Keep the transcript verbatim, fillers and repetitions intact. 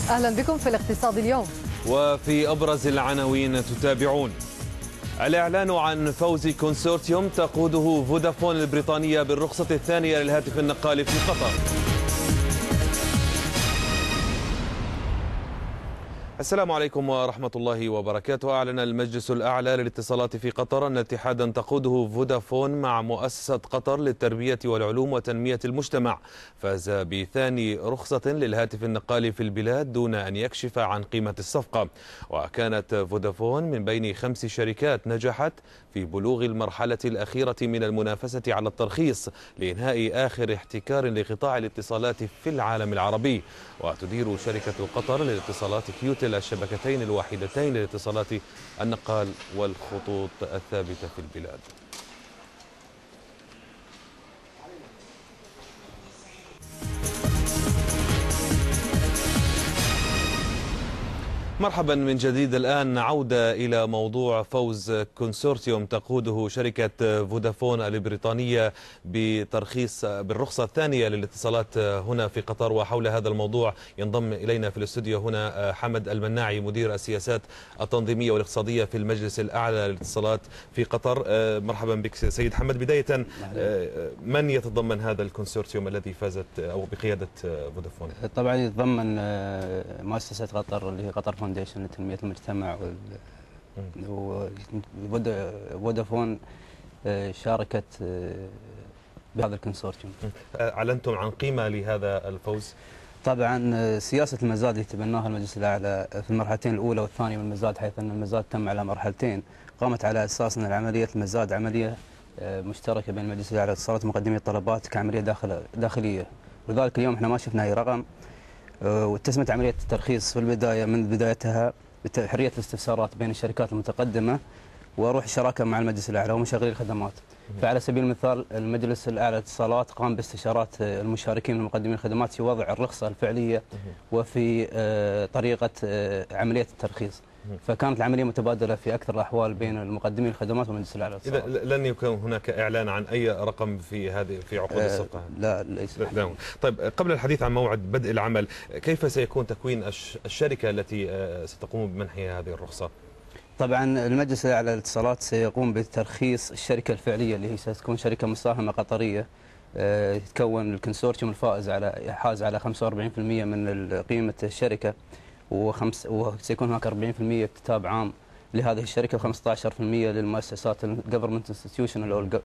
أهلا بكم في الاقتصاد اليوم. وفي أبرز العناوين تتابعون: الإعلان عن فوز كونسورتيوم تقوده فودافون البريطانية بالرخصة الثانية للهاتف النقال في قطر. السلام عليكم ورحمة الله وبركاته. أعلن المجلس الأعلى للاتصالات في قطر أن اتحادا تقوده فودافون مع مؤسسة قطر للتربية والعلوم وتنمية المجتمع فاز بثاني رخصة للهاتف النقال في البلاد دون أن يكشف عن قيمة الصفقة. وكانت فودافون من بين خمس شركات نجحت في بلوغ المرحلة الأخيرة من المنافسة على الترخيص لإنهاء آخر احتكار لقطاع الاتصالات في العالم العربي. وتدير شركة قطر للاتصالات كيوتل الشبكتين الوحيدتين للاتصالات النقال والخطوط الثابتة في البلاد. مرحبا من جديد. الآن عودة إلى موضوع فوز كونسورتيوم تقوده شركة فودافون البريطانية بترخيص بالرخصة الثانية للاتصالات هنا في قطر. وحول هذا الموضوع ينضم إلينا في الاستوديو هنا حمد المناعي مدير السياسات التنظيمية والاقتصادية في المجلس الأعلى للاتصالات في قطر. مرحبا بك سيد حمد. بداية، من يتضمن هذا الكونسورتيوم الذي فازت أو بقيادة فودافون؟ طبعا يتضمن مؤسسة قطر اللي هي قطر فاونديشن لتنمية المجتمع، وفودافون شاركت بهذا الكونسورتيوم. أعلنتم عن قيمة لهذا الفوز؟ طبعا سياسة المزاد اللي تبناها المجلس الأعلى في المرحلتين الأولى والثانية من المزاد، حيث أن المزاد تم على مرحلتين، قامت على أساس أن عملية المزاد عملية مشتركة بين المجلس الأعلى للاتصالات ومقدمي الطلبات كعملية داخل داخلية. ولذلك اليوم احنا ما شفنا أي رقم، واتسمت عملية الترخيص في البداية من بدايتها بحرية الاستفسارات بين الشركات المتقدمة وروح الشراكة مع المجلس الأعلى ومشغلي الخدمات. فعلى سبيل المثال المجلس الأعلى للاتصالات قام باستشارات المشاركين والمقدمين الخدمات في وضع الرخصة الفعلية وفي طريقة عملية الترخيص، فكانت العملية متبادلة في أكثر الأحوال بين المقدمين الخدمات والمجلس الأعلى للاتصالات. إذا لن يكون هناك إعلان عن أي رقم في هذه في عقود الصفقة؟ لا ليس. لا. طيب، قبل الحديث عن موعد بدء العمل، كيف سيكون تكوين الشركة التي ستقوم بمنحها هذه الرخصة؟ طبعا المجلس الأعلى للاتصالات سيقوم بترخيص الشركة الفعلية اللي هي ستكون شركة مساهمة قطرية، يتكون الكونسورتيوم الفائز على حاز على خمسة وأربعين بالمئة من قيمة الشركة، وخمس وسيكون هناك أربعين بالمئة اكتتاب عام لهذه الشركة، وخمسة عشر بالمئة للمؤسسات الجفرمنت انستتيوشن او